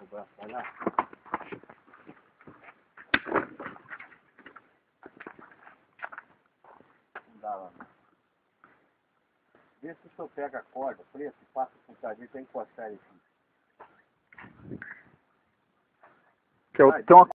o braço, vai lá. Não dá lá. Vê se o senhor pega a corda preta e passa por trás dele pra encostar ele aqui. Tem uma